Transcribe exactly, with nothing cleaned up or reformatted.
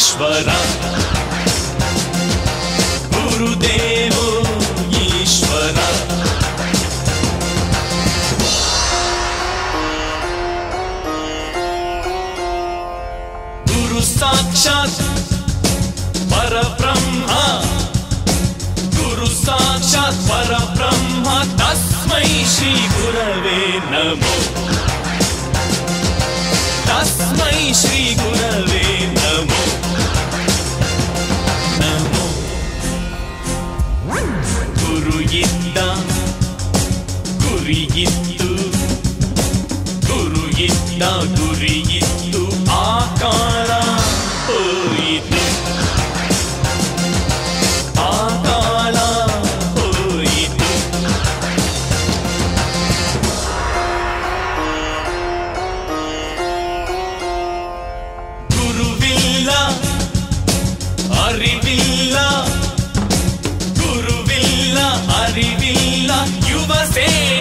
ಈಶ್ವರ ಗುರುದೇವೋ ಈಶ್ವರ ಗುರು ಸಾಕ್ಷಾತ್ ಪರಬ್ರಹ್ಮ ಗುರು ಸಾಕ್ಷಾತ್ ಪರಬ್ರಹ್ಮ ತಸ್ಮೈ ಶ್ರೀ ಗುರವೇ ನಮೋ ತಸ್ಮೈ ಶ್ರೀ ಗುರವೇ ನಮೋ ನಮೋ ಗುರು ಇದ್ದ ಗುರಿಯಿತ್ತು ಗುರು ಇದ್ದ ಗುರಿಯಿತ್ತು ಆಕಾರ ಹೋಯಿತು ಆಕಾರ ಹೋಯಿತು ಗುರುವಿಲ್ಲ ಅರಿವಿಲ್ಲ ಗುರುವಿಲ್ಲ ಅರಿವಿಲ್ಲ ಯುವ ಸೇನೆ